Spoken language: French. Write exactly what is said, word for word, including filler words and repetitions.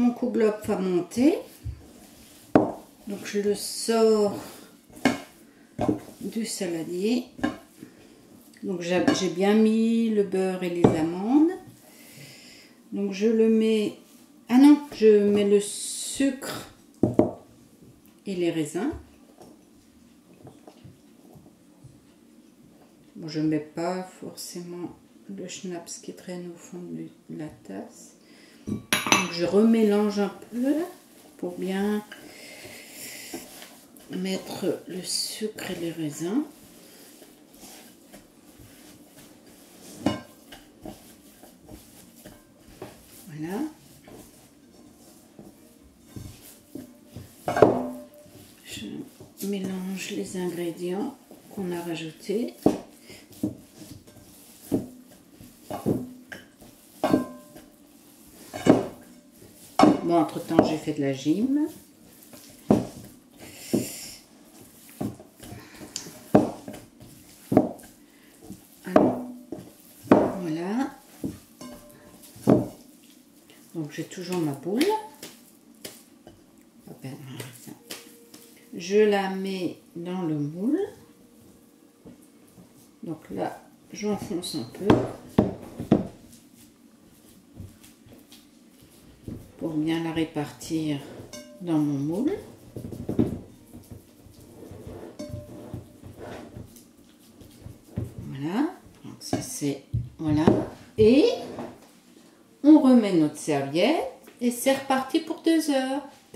mon kouglof va monter. Donc je le sors du saladier. Donc j'ai bien mis le beurre et les amandes. Donc je le mets... Ah non, je mets le sucre et les raisins. Bon, je ne mets pas forcément le schnapps qui traîne au fond de la tasse. Donc je remélange un peu pour bien mettre le sucre et les raisins. Voilà. Je mélange les ingrédients qu'on a rajoutés. Bon, entre-temps, j'ai fait de la gym. Alors, voilà. Donc, j'ai toujours ma boule. Je la mets dans le moule. Donc là, j'enfonce un peu pour bien la répartir dans mon moule. Voilà. Donc ça c'est... Voilà. Et on remet notre serviette et c'est reparti pour deux heures. D'accord ?